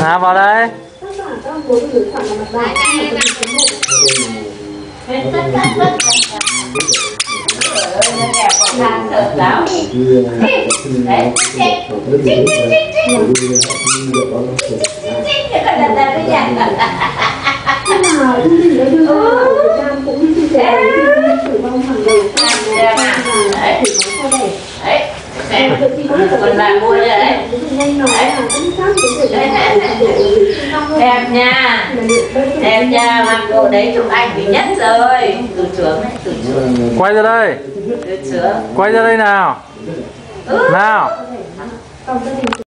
Nào vào đây. Còn là mua đấy. Đẹp nha. Đẹp nha, mặc đồ đấy chụp ảnh thì nhất rồi. Từ trưởng đấy, từ trưởng. Quay ra đây. Từ trưởng. Quay ra đây nào. Nào.